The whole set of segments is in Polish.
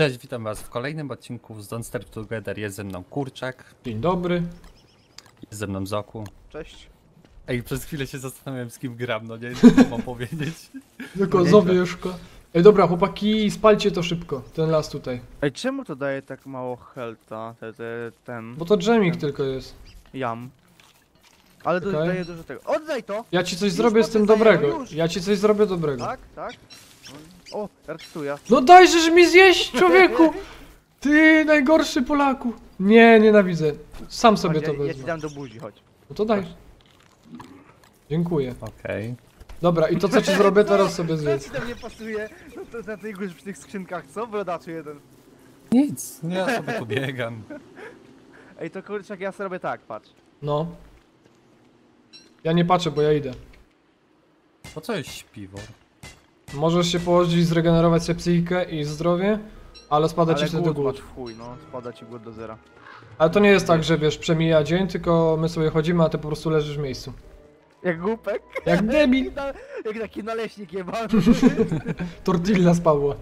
Cześć, witam was w kolejnym odcinku z Don't Starve Together. Jest ze mną Kurczak. Dzień dobry. Jest ze mną Zoku. Cześć. Ej, przez chwilę się zastanawiałem, z kim gram, no nie wiem, co mam powiedzieć. Tylko Zowieszko. Ej, dobra, chłopaki, spalcie to szybko, ten las tutaj. Ej, czemu to daje tak mało helta, ten Bo to dżemik tylko jest. jam? Ale to Okej. daje dużo tego. Oddaj to! Ja ci coś Już zrobię z tym poddaję, dobrego. już. Ja ci coś zrobię dobrego. Tak, tak? O, arcytuja. No dajżeż mi zjeść, człowieku! Ty najgorszy Polaku. Nie, nienawidzę. Sam sobie to Ja ci wezmę. dam do buzi, chodź. No to daj. Dziękuję. Okej. Dobra, i to co ci zrobię teraz sobie Co zjedz. ci tam nie pasuje? No to na tej górze przy tych skrzynkach, co? Brodaczu jeden. Nic, ja sobie tu biegam. Ej, to kurczak, ja sobie robię tak, patrz. No. Ja nie patrzę, bo ja idę. Po co jest śpiwór? Możesz się położyć i zregenerować sobie psychikę i zdrowie, ale spada ci Ale wtedy głód głód. masz w chuj, no. Spada ci głód do zera. Ale to nie jest tak, że wiesz, przemija dzień, tylko my sobie chodzimy, a ty po prostu leżysz w miejscu. Jak głupek? Jak debil! Jak taki naleśnik jebany. Tortilla z Pawła.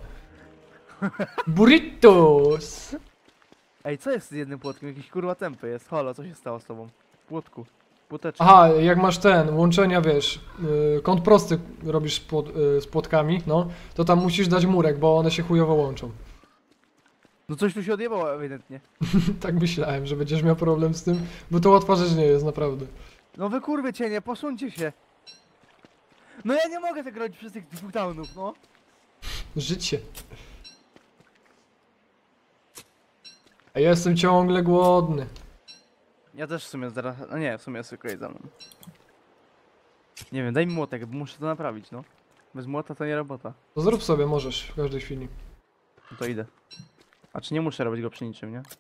Burritos! Ej, co jest z jednym płotkiem? Jakiś kurwa tępy jest. Halo, co się stało z tobą? Płotku. Płoteczku. Aha, jak masz ten, łączenia, wiesz, kąt prosty robisz z płotkami, no, to tam musisz dać murek, bo one się chujowo łączą. No coś tu się odjebało ewidentnie. Tak myślałem, że będziesz miał problem z tym, bo to łatwa rzecz nie jest, naprawdę. No wy kurwy cienie, posuńcie się. No ja nie mogę tego robić przez tych dwóch downów, no. Życie. A ja jestem ciągle głodny. Ja też w sumie zaraz, no nie, w sumie jest okej za mną. Nie wiem, daj mi młotek, bo muszę to naprawić, no. Bez młota to nie robota. To zrób sobie, możesz, w każdej chwili. No to idę. A czy nie muszę robić go przy niczym, nie?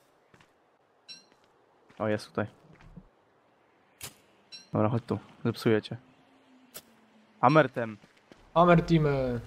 O, jest tutaj. Dobra, chodź tu, zepsuję cię. Amertem. Hammer Team.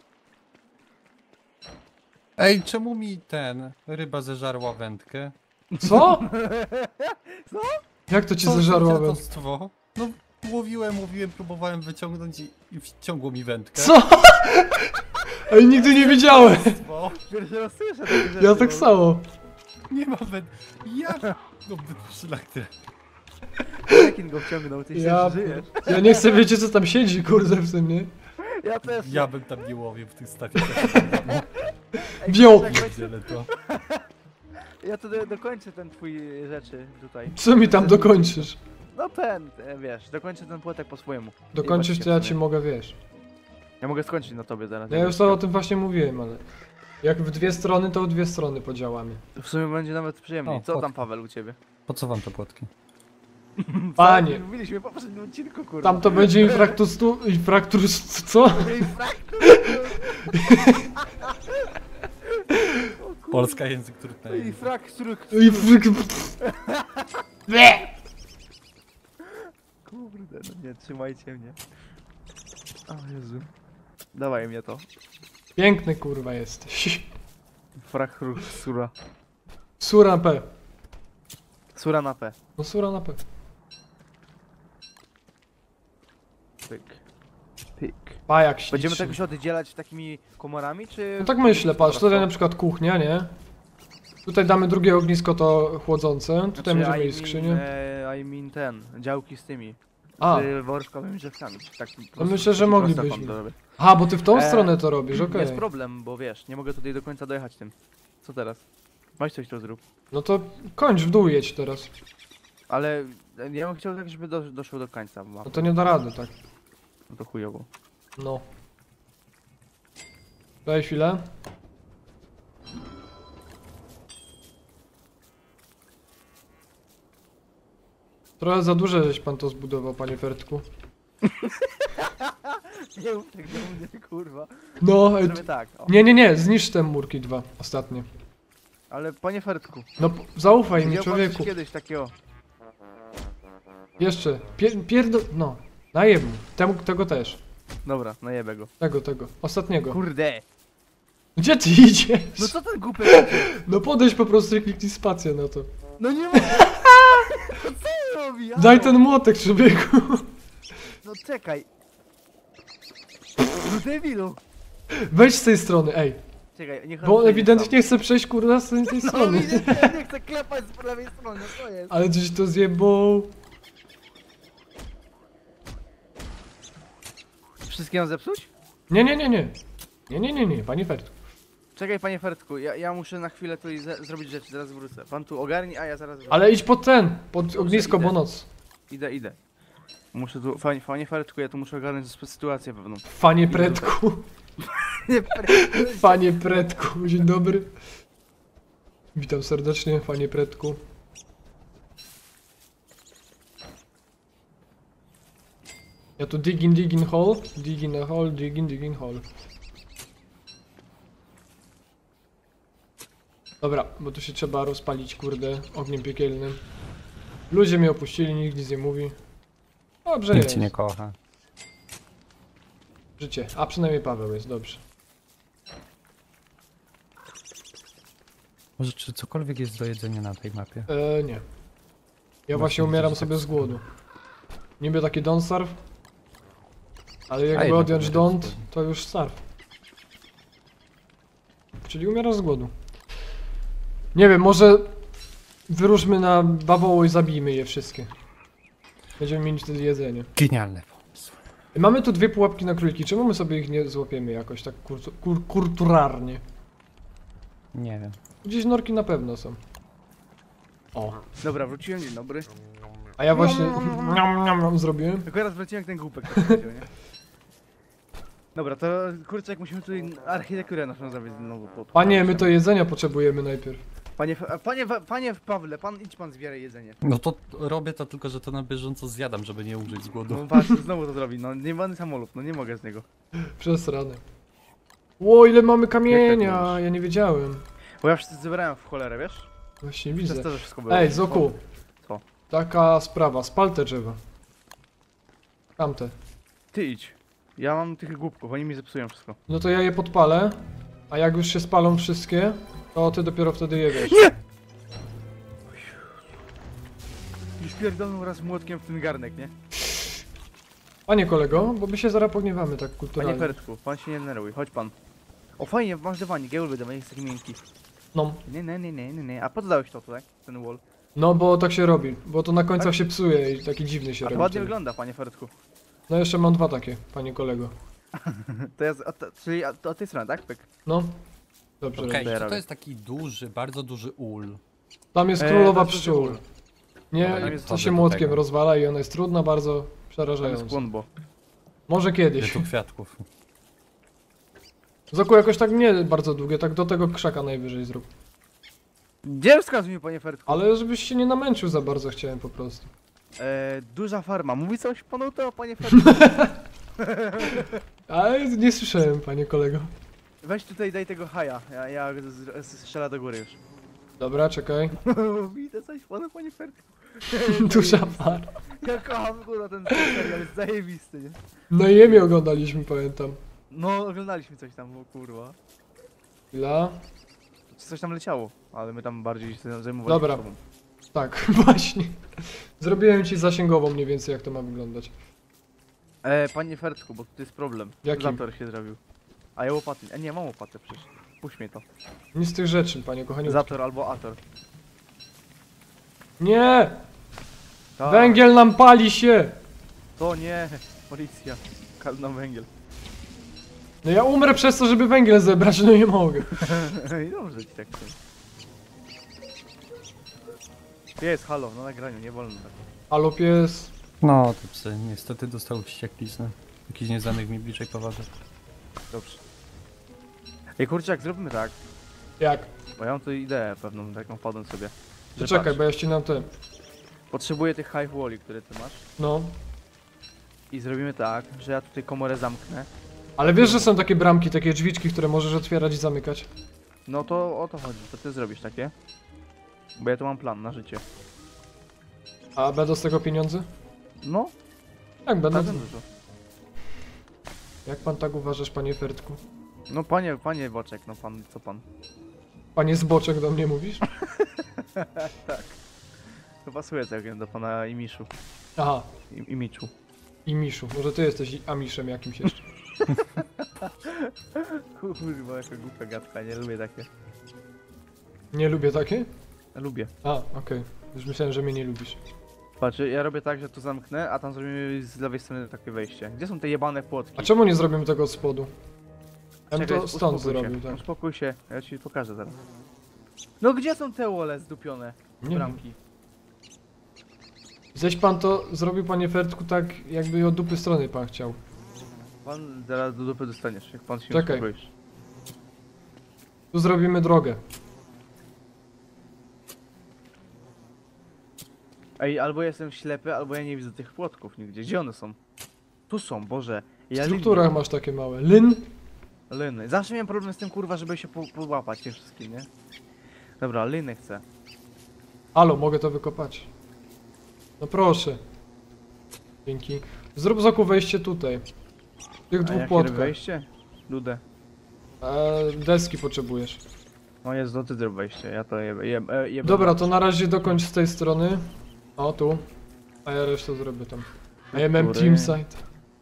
Ej, czemu mi ryba zeżarła wędkę? Co? Co? Jak to ci Co za zeżarło? dziadostwo? No, łowiłem, próbowałem wyciągnąć i wciągło mi wędkę. Co? Ej, nigdy nie wiedziałem. Bo Pierwszy raz słyszę takie rzeczy. Ja tak no. samo. nie ma wędki. Ja... No, szlak ty. Jakin go wciągnął, ty Ja, się żyjesz. ja nie chcę wiedzieć, co tam siedzi, kurde, w tym, nie? Ja też. Ja bym tam nie łowił w tych stawiach. Ej, wziął. czekaj, Dzielę to. Ja to dokończę ten twój rzeczy tutaj. Co mi tam dokończysz? No ten, wiesz, dokończę ten płotek po swojemu. Dokończysz, I to ja patrzcie ci w mogę, wiesz. sumie. Ja mogę skończyć na tobie zaraz. No ja już to o tym właśnie mówiłem, ale... Jak w dwie strony, to w dwie strony podziałamy. W sumie będzie nawet przyjemniej. O, Co tam, płotki. Paweł, u ciebie? Po co wam te płotki? Panie, Mówiliśmy w poprzednim odcinku, kurwa. tam to będzie co? Ej, fraktur! Polska język trudny. Ej, fraktur! Kurde, no nie, trzymajcie mnie. O Jezu. Dawaj mnie to. Piękny kurwa jesteś. Fraktur, sura. Sura na P. Sura na P. No sura na P. Pyk. Pyk. Pajak Będziemy śliczny. tego się oddzielać takimi komorami, czy... No tak myślę, patrz, tutaj na przykład kuchnia, nie? Tutaj damy drugie ognisko to chłodzące, tutaj będziemy mieli skrzynię. I mean ten, działki z tymi. A. Z workowymi drzewkami. Tak, po prostu myślę, że taki moglibyśmy. prostokąt to robię. A, bo ty w tą E, stronę to robisz, okej. Jest problem, bo wiesz, nie mogę tutaj do końca dojechać tym. Co teraz? Weź coś to zrób. No to kończ w dół jedź teraz. Ale ja bym chciał tak, żeby doszło do końca, bo No to nie da rady, tak. no to chujowo. No. Daj chwilę. Trochę za duże żeś pan to zbudował, panie Fertku. Nie mów tak do mnie, kurwa. No, Zrobię tak, o. nie, zniszcz te murki dwa, ostatnie. Ale panie Fertku, No, zaufaj mi, widział pan coś człowieku. kiedyś takiego. Jeszcze, no, najeb mu. Tego też. Dobra, najebę go. Tego, ostatniego. Kurde! Gdzie ty idziesz? No co ten głupek robi? No podejdź po prostu i kliknij spację na to. No nie mogę! No co on robi? Daj ten młotek, człowieku. No czekaj. No debilu! Weź z tej strony, ej. czekaj, niech on Bo on przejdzie ewidentnie chce przejść kurwa z tej sam. No strony. widzicie, nie chcę klepać z lewej strony, to jest. Ale gdzieś to zjebał. Wszystkie mam zepsuć? Nie, nie, nie, nie. Nie, nie, nie, nie, panie Fertku. Czekaj panie Fertku, ja muszę na chwilę tutaj zrobić rzeczy, zaraz wrócę. Pan tu ogarni, a ja zaraz wrócę. Ale idź pod ten, pod ognisko, idę. bo noc. Idę. Muszę tu, panie Fertku, ja tu muszę ogarnąć sytuację pewną. Panie Pretku. Nie, Panie Pretku, dzień dobry. Witam serdecznie, panie Pretku. Ja tu digging hole, digging a hole, digging hole. Dobra, bo tu się trzeba rozpalić, kurde, ogniem piekielnym. Ludzie mnie opuścili, nikt nic nie mówi. Dobrze Nikt jest. cię nie kocha. Życie, a przynajmniej Paweł jest, dobrze. Może czy cokolwiek jest do jedzenia na tej mapie? Nie. Ja właśnie umieram sobie z głodu. Niby taki don't starve, ale jakby jednak odjąć umieram z don't, głodu. to już starve. Czyli umierasz z głodu. Nie wiem, może wyruszmy na bawoło i zabijmy je wszystkie. Będziemy mieli wtedy jedzenie. Genialny pomysł. Mamy tu 2 pułapki na króliki, czemu my sobie ich nie złapiemy jakoś tak kulturalnie? Nie wiem. Gdzieś norki na pewno są. O. Dobra, wróciłem, dzień dobry. A ja właśnie zrobiłem. Akurat wróciłem jak ten głupek tak powiedział, nie? Dobra, to kurczę, jak musimy tutaj architekturę naszą zrobić znowu. Panie, my to jedzenia potrzebujemy najpierw. Panie Pawle, idź pan zbieraj jedzenie. No to robię to tylko, że to na bieżąco zjadam, żeby nie umrzeć z głodu. No patrz, znowu to zrobi, no nie samolub, no nie mogę z niego. Przesrane. Ło, ile mamy kamienia, mówisz? ja nie wiedziałem. Bo ja wszyscy zebrałem w cholerę, wiesz? Właśnie Przez widzę. to, że wszystko było. Ej, Zoku. Co? Taka sprawa, spal te drzewa. Tamte. Ty idź. Ja mam tych głupków, oni mi zepsują wszystko. No to ja je podpalę, a jak już się spalą wszystkie, to ty dopiero wtedy je wiesz. Już pierdolną raz młotkiem w ten garnek, nie? Panie kolego, bo my się zaraz pogniewamy tak Panie kulturalnie. Fertku, pan się nie denerwuj, chodź pan. O fajnie, masz dywanik, ja lubię dywan, jest taki miękki. No. Nie. A po co dałeś to tutaj, ten wall? No bo tak się robi, bo to na końcach Tak? się psuje i taki dziwny się A to robi. ładnie wtedy. wygląda, panie Fertku. No jeszcze mam 2 takie, panie kolego. To jest, czyli od tej strony, tak? Pyk. No. Dobrze. Okej, to ja czy robię. to jest taki duży, bardzo duży ul? Tam jest królowa to jest pszczół. duży Nie, Dobra, tam jest to się do młotkiem tego. rozwala i ona jest trudna, bardzo Tam jest przerażająca. kłonbo. Może Ile kiedyś. tu kwiatków? Zoku jakoś tak nie bardzo długie, tak do tego krzaka najwyżej zrób. Gdzie wskazuj mi, panie Fertku? Ale żebyś się nie namęczył za bardzo chciałem po prostu. Duża farma. Mówi coś panu to, panie Fertku? Ale nie słyszałem, panie kolego. Weź tutaj, daj tego haja. Ja strzela do góry już. Dobra, czekaj. Widzę coś panu, panie Fertku. Duża par. Ja kocham kurwa ten serial, jest zajebisty, nie? No i Jemi oglądaliśmy, pamiętam. No, oglądaliśmy coś tam, o kurwa. Chwila. Coś tam leciało, ale my tam bardziej się zajmowaliśmy Dobra. sobą. Tak, właśnie. Zrobiłem ci zasięgową mniej więcej jak to ma wyglądać. Panie Fertku, bo tu jest problem. Jaki? Zator się zrobił. A ja łopaty. Nie mam łopaty przecież. Puść mnie to. Nic z tych rzeczy, panie kochaniutki. Zator albo Ator. Nie! Tak, Węgiel nam pali się! To nie! Policja. Kal nam węgiel. No ja umrę przez to, żeby węgiel zebrać, no nie mogę. I dobrze ci tak powiem. Jest, halo, na nagraniu, nie wolno tak. Halo pies. No, te psy niestety dostały wściekliznę. Jakiś nieznanych mi bliżej poważek. Dobrze. Ej kurczak, zróbmy tak. Jak? Bo ja mam tu ideę pewną, taką wpadłem sobie. To Że czekaj, patrz, bo ja ścinam ten. potrzebuję tych hive walli, które ty masz. No. I zrobimy tak, że ja tutaj komorę zamknę. Ale wiesz, że są takie bramki, takie drzwiczki, które możesz otwierać i zamykać? No to o to chodzi, to ty zrobisz takie. Bo ja tu mam plan na życie. A będą z tego pieniądze? No, Tak, będą. bardzo dużo. Jak pan tak uważasz, panie Fertku? No panie Boczek, no pan, co pan? Panie Zboczek do mnie mówisz? To pasuje całkiem do pana Imiszu. Aha. Imiczu. I Miszu. Może ty jesteś Amiszem jakimś jeszcze. Kurwa, jaka głupia gadka, nie lubię takie. Nie lubię takie? Lubię. A, okej. Już myślałem, że mnie nie lubisz. Patrz, ja robię tak, że tu zamknę, a tam zrobimy z lewej strony takie wejście. Gdzie są te jebane płotki? A czemu nie zrobimy tego od spodu? Ja bym Czekaj, to stąd uspokój się, zrobił, tak. Uspokój się, ja ci pokażę zaraz. No gdzie są te wole zdupione? Nie wiem. Bramki. Ześ pan to zrobił, panie Fertku, tak jakby od dupy strony pan chciał. Pan zaraz do dupy dostaniesz, jak pan się Czekaj. uspokoisz. Tu zrobimy drogę. Ej, albo jestem ślepy, albo ja nie widzę tych płotków nigdzie. Gdzie one są? Tu są, Boże. W Ja strukturach masz takie małe. Lyn? Lyny. Zawsze miałem problem z tym, kurwa, żeby się połapać tym wszystkim, nie? Dobra, lyny chcę. Halo, mogę to wykopać. No proszę. Dzięki. Zrób Zoku wejście tutaj. W tych A dwóch jakie płotkach. wejście? Ludę. Deski potrzebujesz. O jest, no ty zrób wejście, ja to jebę. Dobra, to na razie dokończ z tej strony. O, tu. A ja resztę zrobię tam. AMM Który? Teamsite.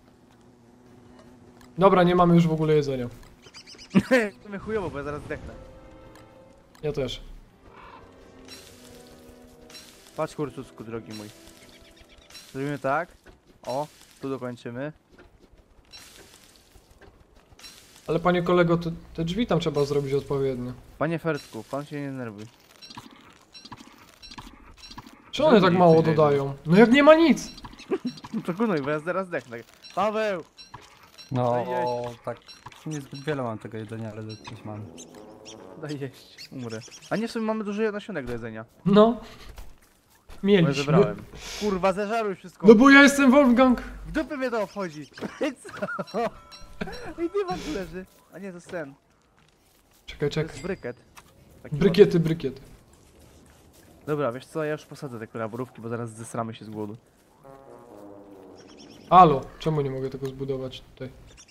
Dobra, nie mamy już w ogóle jedzenia. To mnie chujowo, bo ja zaraz zdechnę. Ja też. Patrz kurczuszku, drogi mój. Zrobimy tak. O, tu dokończymy. Ale panie kolego, te drzwi tam trzeba zrobić odpowiednio. Panie Fertku, pan się nie denerwuj. Czy one tak Zrobili mało coś dodają? No jak nie ma nic! No to gunuj, bo ja zaraz zdechnę. Paweł! No, Daj tak niezbyt wiele mam tego jedzenia, ale coś mam. Daj jeść, umrę. A nie, w sumie mamy dużo nasionek do jedzenia. No. Bo ja Mieliśmy. zebrałem. Kurwa, zeżaruj wszystko. No bo ja jestem Wolfgang! W dupy mnie to obchodzi. I co? I dywan tu leży. A nie, to jest ten. Czekaj, To czekaj. jest bryket. Taki Brykiety, brykiety. ładny. Dobra, wiesz co, ja już posadzę te kolaborówki, bo zaraz zesramy się z głodu. Halo, czemu nie mogę tego zbudować tutaj?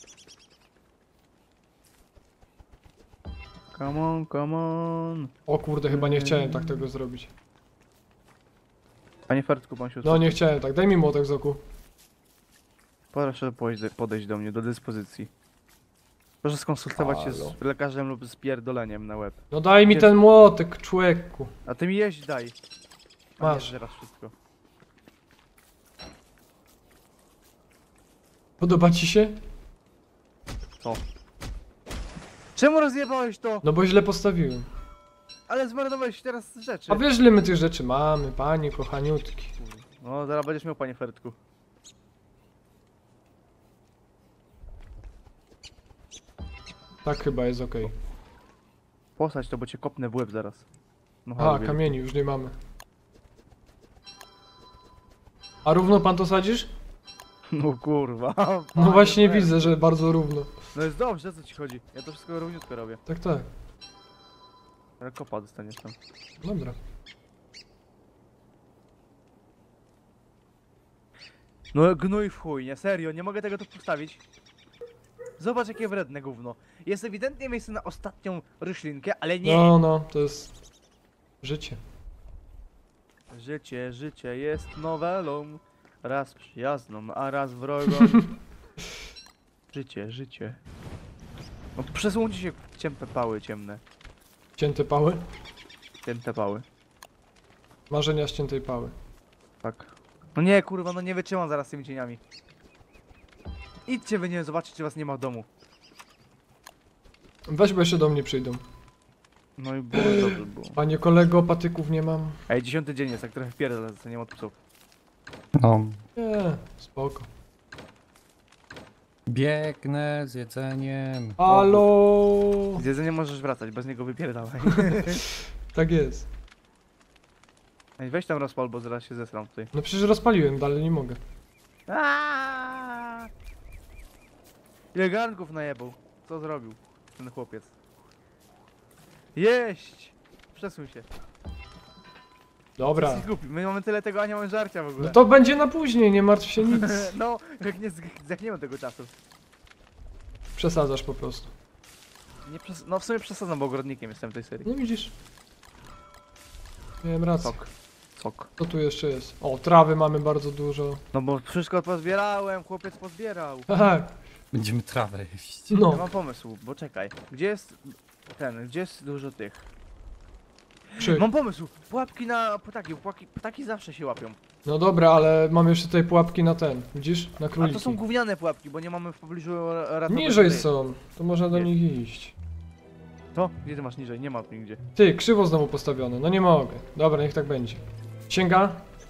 Come on, come on. O kurde, chyba nie chciałem tak tego zrobić. Panie Fertku, pan się No nie chciałem tak, daj mi młotek Zoku. Proszę podejść do mnie, do dyspozycji. Proszę skonsultować się Halo. z lekarzem lub z pierdoleniem na łeb. No daj mi Gdzie- ten młotek, człowieku. A ty mi jeść daj. A nie, Masz. teraz wszystko. Podoba ci się? Co? Czemu rozjebałeś to? No bo źle postawiłem. Ale zmarnowałeś teraz rzeczy. A wiesz ile my tych rzeczy mamy, panie kochaniutki. No, zaraz będziesz miał, panie Fertku. Tak chyba jest okej. Posadź to, bo cię kopnę w łeb zaraz. No, A, halo, kamieni już nie mamy. A równo pan to sadzisz? No kurwa. No panie właśnie Fertku. widzę, że bardzo równo. No jest dobrze, o co ci chodzi? Ja to wszystko równiutko robię. Tak, tak. Ale kopa dostaniesz tam. Dobra. No gnój w chuj, nie? Serio, nie mogę tego tu postawić. Zobacz jakie wredne gówno. Jest ewidentnie miejsce na ostatnią roślinkę, ale nie. No, to jest życie. Życie jest nowelą. Raz przyjazną, a raz wrogą. Życie. No przesuńcie się ciemne pały ciemne. Cięte pały? Ciemne pały. Marzenia ściętej pały. Tak. No nie kurwa, no nie wytrzymam zaraz z tymi cieniami. Idźcie wy nie zobaczyć czy was nie ma w domu. Weź, bo jeszcze do mnie przyjdą. No i było dobrze było. Panie kolego, patyków nie mam. Ej, 10 dzień jest, tak trochę wpierdolę, co nie ma psów. No, Nie, spoko. biegnę z jedzeniem. Halo! Z jedzenia możesz wracać, bez niego wypierdalaj. Tak jest. Ej, weź tam rozpal, bo zaraz się zesram tutaj. No przecież rozpaliłem, dalej nie mogę. Aaaa! Ile garnków najebał? Co zrobił ten chłopiec? Jeść! Przesuń się. Dobra. Jesteś głupi. My mamy tyle tego, a nie mamy żarcia w ogóle. No to będzie na później, nie martw się nic. No, jak nie zdechniemy tego czasu. Przesadzasz po prostu. Nie no w sumie przesadzam, bo ogrodnikiem jestem w tej serii. No widzisz. Miałem rację. Sok. Co tu jeszcze jest? O, trawy mamy bardzo dużo. No bo wszystko pozbierałem, chłopiec pozbierał. Tak. Będziemy trawę jeść. Ja No, mam pomysł, bo czekaj. Gdzie jest gdzie jest dużo tych? Mam pomysł! Pułapki na ptaki, ptaki zawsze się łapią. No dobra, ale mam jeszcze tutaj pułapki na ten, widzisz? Na A króliki. to są gówniane pułapki, bo nie mamy w pobliżu ratowników. Niżej są, to można do Nie. nich iść. To? Gdzie ty masz niżej? Nie ma tu nigdzie. Ty, krzywo znowu postawione, no nie mogę. Dobra, niech tak będzie. Sięga?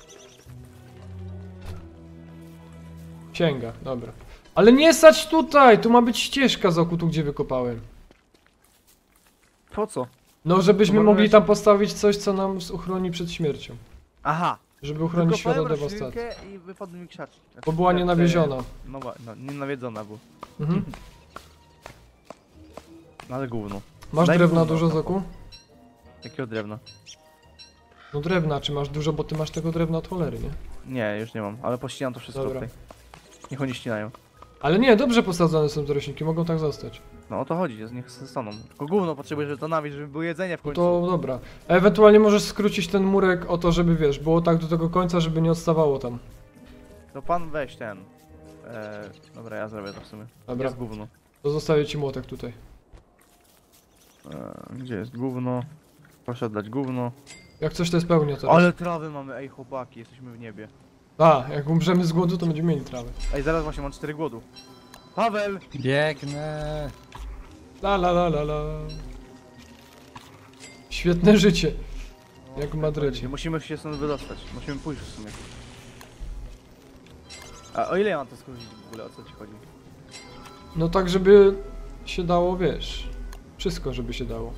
Sięga, dobra. Ale nie sać tutaj, tu ma być ścieżka z oku, tu gdzie wykopałem. Po co? No, żebyśmy To mogli możemy tam postawić coś, co nam uchroni przed śmiercią. Aha! Żeby uchronić świat od Wykopałem dewastacji. roślinkę i wypadły mi krzaczki. Bo była nienawieziona. No, nie nawiedzona była. Mhm. No ale gówno. Masz Daj mi drewna gówno, dużo z no. oku? Jakiego drewna? No drewna, czy masz dużo, bo ty masz tego drewna od cholery, nie? Nie, już nie mam, ale pościnam to wszystko Dobra. tutaj. Niech oni ścinają. Ale nie, dobrze posadzone są te roślinki, mogą tak zostać. No o to chodzi, niech zostaną. Tylko gówno potrzebuję, żeby to nawieźć, żeby było jedzenie w No końcu. to dobra. A ewentualnie możesz skrócić ten murek o to, żeby wiesz, było tak do tego końca, żeby nie odstawało tam. To pan weź ten. Dobra, ja zrobię to w sumie. Dobra. Jest gówno. To zostawię ci młotek tutaj. Gdzie jest gówno? Proszę oddać gówno. Jak coś to jest pełnia teraz. Ale trawy mamy, ej chłopaki, jesteśmy w niebie. A, jak umrzemy z głodu, to będziemy mieli trawę. Ej, zaraz właśnie mam 4 głodu. Paweł! Biegnę! La la la la la. Świetne życie. Jak w Madrycie. Musimy się stąd wydostać. Musimy pójść w sumie. A o ile ja mam to skrócić w ogóle, o co ci chodzi? No tak, żeby się dało, wiesz. Wszystko, żeby się dało.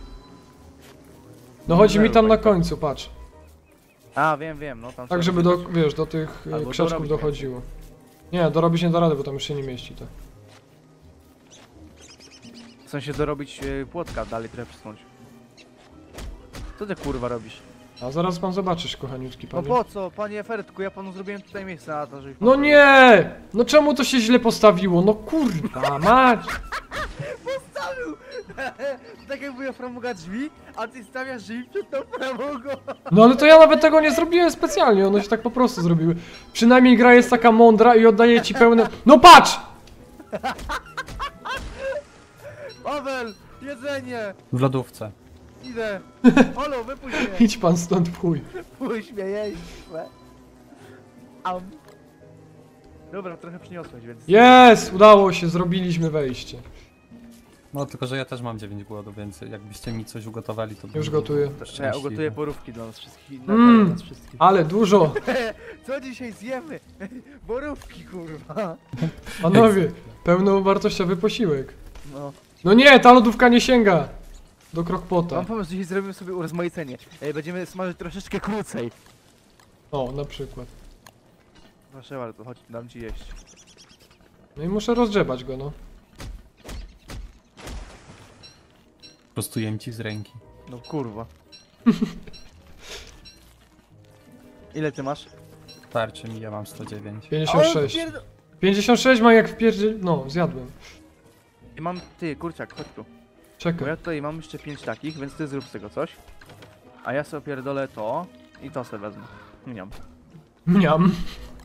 No chodzi mi tam na końcu, patrz. A, wiem, no tam Tak, trzeba żeby do, zrobić. wiesz, do tych Albo krzaczków dorobić dochodziło. Nie, dorobić nie da rady, bo tam już się nie mieści to. W sensie dorobić płotka, dalej trochę przesunąć. Co ty kurwa robisz? A zaraz pan zobaczysz, kochaniutki No panie. po co, panie Fertku, ja panu zrobiłem tutaj miejsce na to, żeby... No nie! No czemu to się źle postawiło? No kurwa, mać! Postawił! Tak jakby ja framuga drzwi, a ty stawiasz drzwi przed tą framugą. No ale to ja nawet tego nie zrobiłem specjalnie, one się tak po prostu zrobiły. Przynajmniej gra jest taka mądra i oddaje ci pełne... No patrz! Paweł, jedzenie! W lodówce. Idę! Halo, wypuść mnie! Idź pan stąd w chuj. Puść mnie, jeźdź! Am. Dobra, trochę przyniosłeś, więc... Jest! Udało się, zrobiliśmy wejście. No tylko, że ja też mam 9 głodu, więc jakbyście mi coś ugotowali, to... Już bym był gotuję. To ja szczęśliwy. ugotuję porówki dla nas wszystkich. Mm. Dla nas wszystkich. Ale dużo! Co dzisiaj zjemy? Borówki, kurwa! Panowie, pełnowartościowy posiłek. No. No nie, ta lodówka nie sięga! Do krokpota. Mam pomysł, dzisiaj zrobimy sobie urozmaicenie. Będziemy smażyć troszeczkę krócej. O, na przykład. Proszę bardzo, chodź, dam ci jeść. No i muszę rozgrzebać go, no. Prostuję ci z ręki. No kurwa. Ile ty masz? Tarczy mi, ja mam 109. 56. 56 ma jak w pierdzie... No, zjadłem. I mam, ty, kurczak, chodź tu. Bo Czekaj. ja tutaj mam jeszcze 5 takich, więc ty zrób z tego coś. A ja sobie opierdolę to i to sobie wezmę. Mniam. Miam.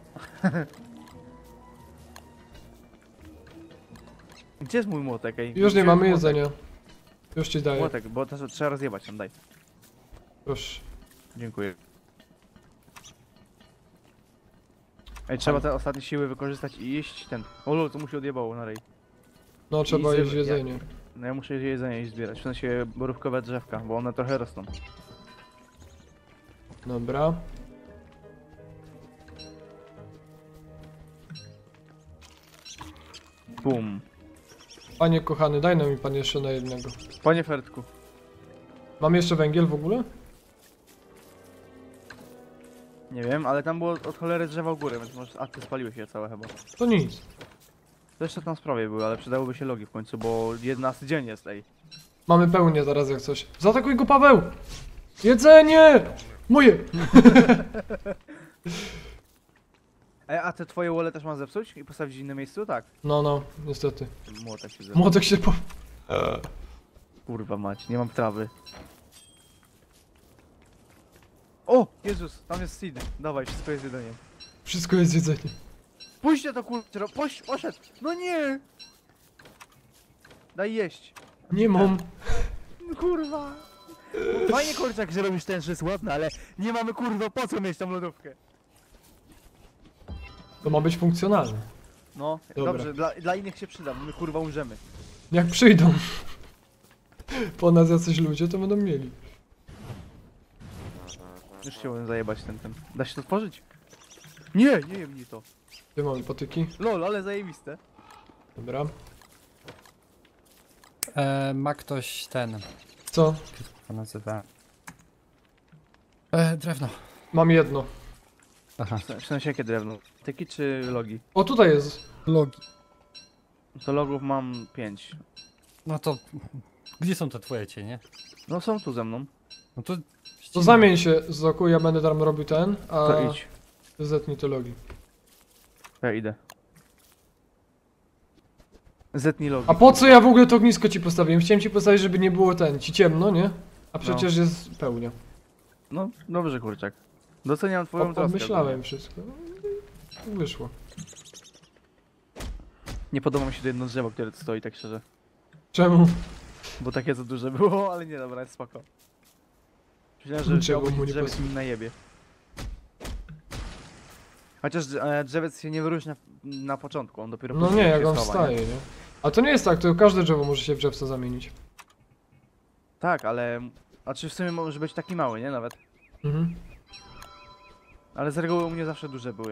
Gdzie jest mój młotek, ej? Już Gdzie nie mamy jest młotek? jedzenia. Już ci daję. Młotek, bo to trzeba rozjebać tam, daj. Proszę. Dziękuję. Ej, trzeba te ostatnie siły wykorzystać i iść ten. O lol, to mu się odjebało na rej. No, trzeba I jeść zjeb- jedzenie. No ja muszę jedzenie iść zbierać, w sensie borówkowe drzewka, bo one trochę rosną. Dobra. Bum. Panie kochany, daj nam mi pan jeszcze na jednego. Panie Fertku. Mam jeszcze węgiel w ogóle? Nie wiem, ale tam było od cholery drzewa u góry, więc może... A, ty spaliłeś je całe chyba. To nic. To jeszcze tam sprawie były, ale przydałyby się logi w końcu, bo 11 dzień jest, ej. Mamy pełnię zaraz jak coś. Zaatakuj go, Paweł! Jedzenie! Moje! Ej, a te twoje wole też mam zepsuć i postawić w innym miejscu? Tak. No, no, niestety. Młotek się zepsuł. Młotek się po... Kurwa mać, nie mam trawy. O! Jezus, tam jest seed. Dawaj, wszystko jest jedzenie. Wszystko jest jedzenie. Puśćcie to kurczę, poszedł! No nie! Daj jeść. Nie mam. No kurwa. Fajnie kurczak, że robisz ten, że jest ładny, ale nie mamy kurwa po co mieć tą lodówkę. To ma być funkcjonalne. No, Dobra. dobrze, dla innych się przyda, bo my kurwa umrzemy. Jak przyjdą po nas jacyś ludzie, to będą mieli. Już chciałem zajebać ten. Da się to tworzyć? Nie, nie jem mi to. Gdzie mamy patyki? Lol, ale zajebiste. Dobra. Ma ktoś ten... Co? Jak to nazywa? Drewno. Mam jedno. Aha. W sensie jakie drewno? Tyki czy logi? O, tutaj jest. Logi. To logów mam 5. No to... Gdzie są te twoje cienie? No są tu ze mną. No to... To zamień się, Zoku, ja będę tam robił ten, a To idź. zetnij te logi. Ja idę. Zetnij logi. A po co ja w ogóle to ognisko ci postawiłem? Chciałem ci postawić, żeby nie było ci ciemno, nie? A przecież jest pełnia. No, dobrze kurczak. Doceniam twoją troskę. Myślałem wszystko. No i wyszło. Nie podoba mi się to jedno drzewo, które tu stoi, tak szczerze. Czemu? Bo takie za duże było, ale nie, dobra, jest spoko. Myślałem, że Drzewo drzewo mu nie drzewiec pasuje. mi najebie. Chociaż drzewiec się nie wyróżnia na początku, on dopiero No później nie, się jak on schowa, wstaje, nie? A to nie jest tak, to każde drzewo może się w drzewce zamienić. Tak, ale... A czy w sumie może być taki mały, nie? Nawet. Mhm. Ale z reguły u mnie zawsze duże były.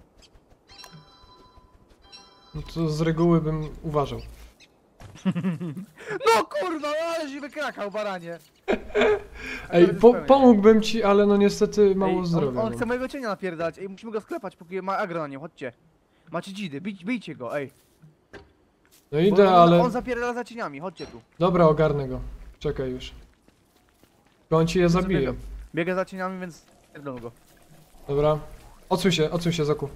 No to z reguły bym uważał. No kurwa, ale się wykrakał, baranie! Ej, Zupełnie. pomógłbym ci, ale no niestety mało Ej, zdrowia. on mam. chce mojego cienia napierdalać, ej, musimy go sklepać, póki ma agro na nim, chodźcie. Macie dzidy, bijcie go, ej. No Bo idę, on, ale... on zapierdala za cieniami, chodźcie tu. Dobra, ogarnę go. Czekaj już. Tylko on ci je zabije. Biega za cieniami, więc pierdolę go. Dobra. Odsuń się, Zoku.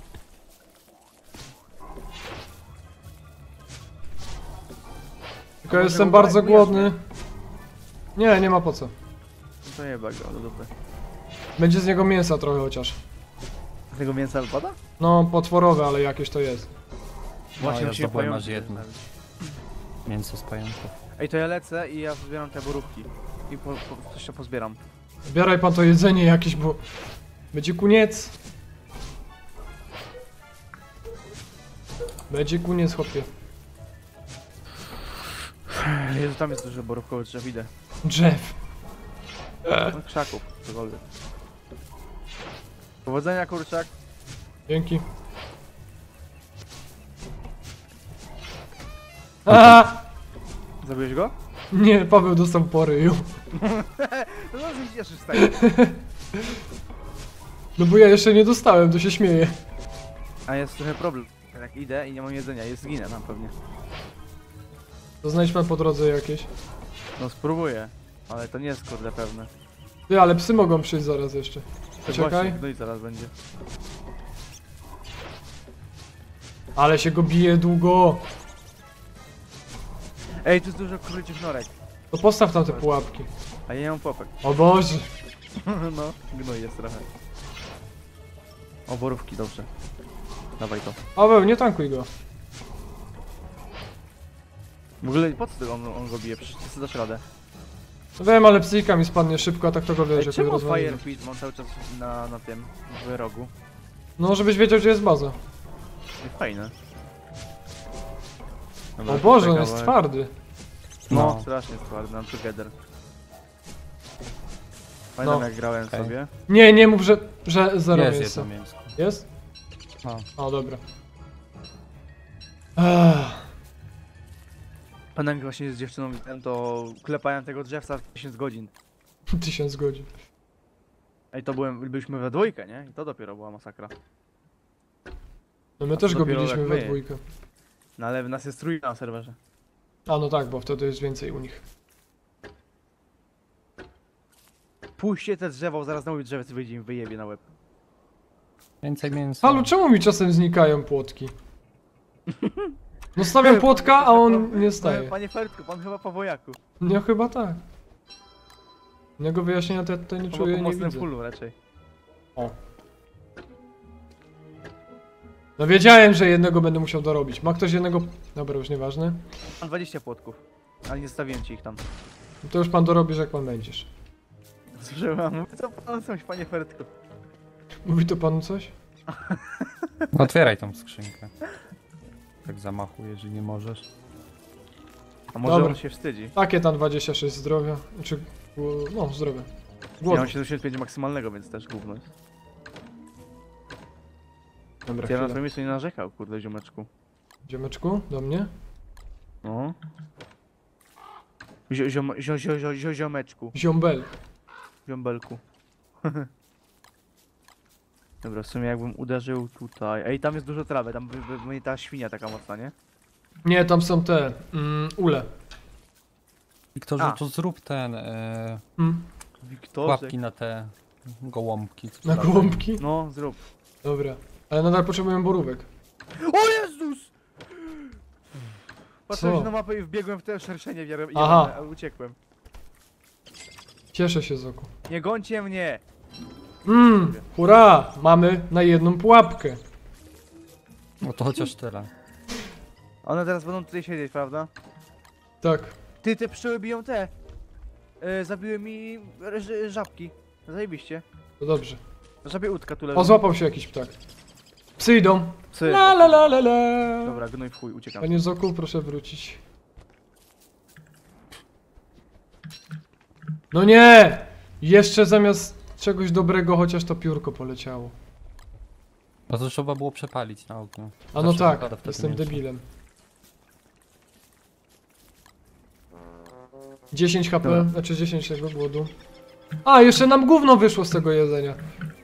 Tylko A może jestem go bardzo ujesz głodny. Nie, nie ma po co. No to jeba go, do dupy. Będzie z niego mięsa trochę chociaż. Z tego mięsa wypada? No, potworowe, ale jakieś to jest. Właśnie ja musimy zdobyłem pająki aż jedno. zostawić. Mięso z pająków. Ej, to ja lecę i ja zbieram te borówki. I coś się pozbieram. Zbieraj pan to jedzenie jakieś, bo... Będzie koniec. Będzie koniec, chłopie. Jezu, tam jest dużo borówkowych drzew, idę. Drzew. No, krzaków, cokolwiek. Powodzenia, kurczak. Dzięki. A! Zabiłeś go? Nie, Paweł dostał po ryju. No to się cieszysz z tego. No bo ja jeszcze nie dostałem, to się śmieję. A jest trochę problem. Jak idę i nie mam jedzenia, jest zginę tam pewnie. To znajdź pan po drodze jakieś. No spróbuję, ale to nie jest kurde pewne. Ty, ale psy mogą przyjść zaraz jeszcze. Poczekaj. No i zaraz będzie. Ale się go bije długo. Ej, tu jest dużo króliciów norek. To postaw tam te pułapki. A ja nie mam popek. O Boże. No, gnój jest trochę. O, borówki, dobrze. Dawaj to. Paweł, nie tankuj go. W ogóle po co on go bije? Przecież ty dasz radę. No wiem, ale psychika mi spadnie szybko, a tak to go wiesz, Ej, jak czemu rozwalimy. Fire Pit mam cały czas na tym, w rogu? No, żebyś wiedział, gdzie jest baza. Fajne. O Boże, on czekaj, jest bo- twardy. No, No. strasznie jest twardy, I'm together. Pamiętam No. jak grałem Okej. sobie. Nie mów, że zero Jest mięsa. jedno mięsko. Jest? No. O, dobra. Ech. Pamiętam jak właśnie z dziewczyną widziałem, to klepałem tego drzewca w 1000 godzin. 1000 godzin. Ej, to byliśmy we dwójkę, nie? I to dopiero była masakra. No my A to też go dopiero biliśmy jak we my. dwójkę. No ale w nas jest trójka na serwerze. A no tak, bo wtedy jest więcej u nich. Puśćcie te drzewo, zaraz nowy drzewiec wyjdzie i mi wyjebie na łeb. Więcej mięsa. Halo, czemu mi czasem znikają płotki? No stawiam płotka, a on nie staje. Panie Fertku, pan chyba po wojaku. No chyba tak. Innego wyjaśnienia to ja tutaj nie Chyba czuję, po nie mocnym widzę. fullu raczej. O. No wiedziałem, że jednego będę musiał dorobić. Ma ktoś jednego... Dobra, już nieważne. Mam 20 płotków. Ale nie zostawiłem ci ich tam. No to już pan dorobisz, jak pan będziesz. Słyszałem, mówię, co pan coś, panie Fertku. Mówi to panu coś? No, otwieraj tą skrzynkę. Tak zamachu, jeżeli nie możesz. A może Dobra. on się wstydzi? Takie tam 26 zdrowia. Znaczy... No, zdrowia. Ja Głodny. mam 75 maksymalnego, więc też gówno jest. Dobra, Ja na chwila. swoim miejscu nie narzekał, kurde, ziomeczku. Ziomeczku, do mnie? No. Ziomeczku. Ziombel. Ziąbelku. Dobra, w sumie jakbym uderzył tutaj. Ej, tam jest dużo trawy, tam będzie ta świnia taka mocna, nie? Nie, tam są te... ule. Wiktorze, A. to zrób ten... Wiktorze. łapki na te gołąbki. co Na latają. gołąbki? No, zrób. Dobra. Ale nadal potrzebuję borówek. O Jezus! Patrzyłem Co? się na mapę i wbiegłem w te szerszenie Aha. a uciekłem. Cieszę się, Zoku. Nie gońcie mnie! Hurra! Mamy na jedną pułapkę. No to chociaż tyle. One teraz będą tutaj siedzieć, prawda? Tak. Ty, te pszczoły biją te! Zabiły mi żabki. Zajebiście. To dobrze. Żabie łódka tu leży. O, złapał się jakiś ptak. Psy idą. Psy. La la la la la. Dobra, gnój w chuj, uciekam. Panie Zoku, proszę wrócić. No nie! Jeszcze zamiast czegoś dobrego, chociaż to piórko poleciało. No to trzeba było przepalić na ogniu. A no Zawsze tak, wypada wtedy jestem mięso. debilem. 10 HP, Dobra. znaczy 10 tego głodu. A, jeszcze nam gówno wyszło z tego jedzenia.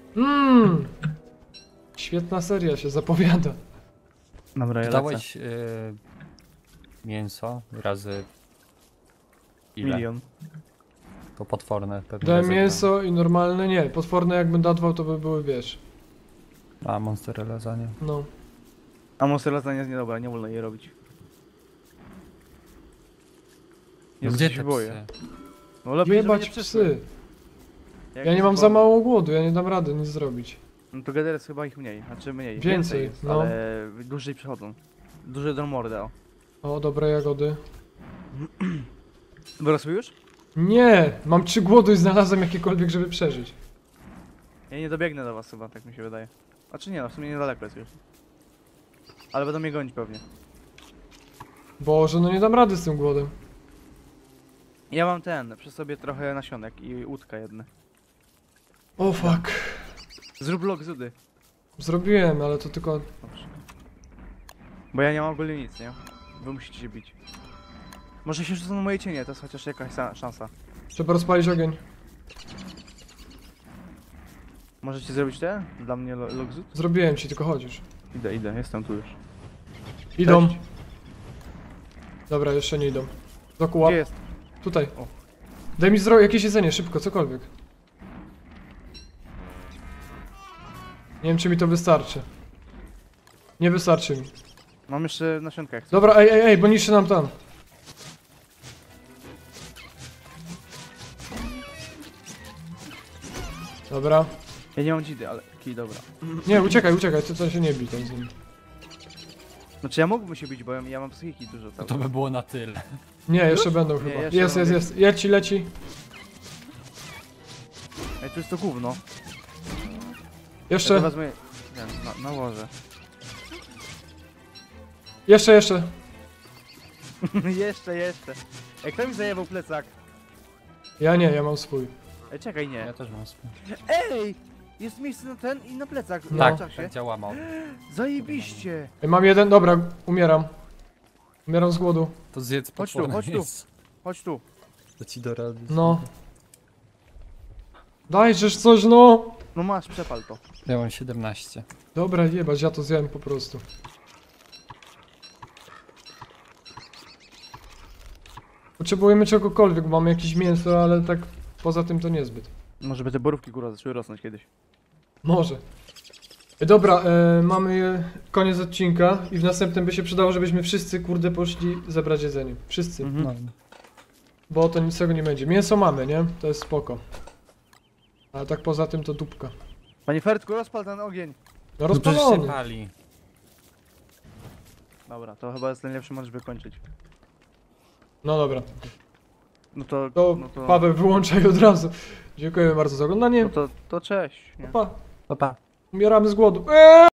Świetna seria się zapowiada. Dobra, ja lecę. Dałeś mięso razy... Ile? Milion. To potworne pewnie. Dałem ryzyko. mięso i normalne nie. Potworne jakbym dadwał, to by były, wiesz. A, monsterella za nie. No. A monster lasagna jest niedobra, nie wolno jej robić. No Jezu, gdzie się te boję. psy? No lepiej, żeby Jebać nie przyszły. psy. Jak Ja nie mam sporo- za mało głodu, ja nie dam rady nic zrobić. No to Geder jest chyba ich mniej, znaczy mniej. Więcej, jest, no. ale dłużej przychodzą. Duże do mordę, o. O, dobre jagody. Wyrosły już? Nie! Mam 3 głodu i znalazłem jakiekolwiek, żeby przeżyć. Ja nie dobiegnę do was chyba, tak mi się wydaje. A czy nie, no w sumie niedaleko jest już. Ale będą mnie gonić pewnie. Boże, no nie dam rady z tym głodem. Ja mam przy sobie trochę nasionek i łódka jedne. O fuck. Zrób log zudy. Zrobiłem, ale to tylko... Dobrze. Bo ja nie mam ogólnie nic, nie? Wy musicie się bić. Może się rzucą na moje cienie, to jest chociaż jakaś szansa. Trzeba rozpalić ogień. Możecie zrobić te? Dla mnie log zud? Zrobiłem ci, tylko chodzisz. Idę, jestem tu już. Idą. Cześć. Dobra, jeszcze nie idą. Zoku, łap. Gdzie jest? Tutaj. O. Daj mi jakieś jedzenie, szybko, cokolwiek. Nie wiem, czy mi to wystarczy. Nie wystarczy mi. Mam jeszcze nasionka jak chcesz. Dobra, ej, bo niszczy nam tam. Dobra. Ja nie mam dzidy, ale kij, dobra. Nie, uciekaj, to się nie bij tam z nim. Znaczy ja mógłbym się bić, bo ja mam psychiki dużo No cały. to by było na tyle. Nie, jeszcze Już? będą Nie, chyba. jeszcze Jest. będą. Leci. Ej, tu jest to gówno. Ja to Jeszcze. wezmę... nałożę. Jeszcze. jeszcze. Ej, kto mi zajebał plecak? Ja nie, ja mam swój. Ej, czekaj, nie. Ja też mam swój. Ej! Jest miejsce na ten i na plecak No. w Tak, czasie. tak działa mod. Zajebiście! Ej, mam jeden, dobra, umieram. Umieram z głodu. To zjedz Chodź tu, potworne chodź tu. mięso. Chodź tu. To ci do rady. No. Dajżesz coś, no! No masz, przepal to. Ja mam 17. Dobra, jebać, ja to zjem po prostu. Potrzebujemy czegokolwiek, bo mamy jakieś mięso, ale tak poza tym to niezbyt. Może by te borówki góra zaczęły rosnąć kiedyś. Może. Dobra, mamy koniec odcinka i w następnym by się przydało, żebyśmy wszyscy, kurde, poszli zebrać jedzenie. Wszyscy. Mhm. No. Bo to nic z tego nie będzie. Mięso mamy, nie? To jest spoko. Ale tak poza tym to dupka. Panie Fertku, rozpal ten ogień. No No przecież się rozpalony. pali. Dobra, to chyba jest najlepszy moment, żeby kończyć. No dobra. No to... To no to... Paweł, wyłączaj od razu. Dziękuję bardzo za oglądanie. No to cześć. Nie? Pa. Pa, pa. Umieramy z głodu.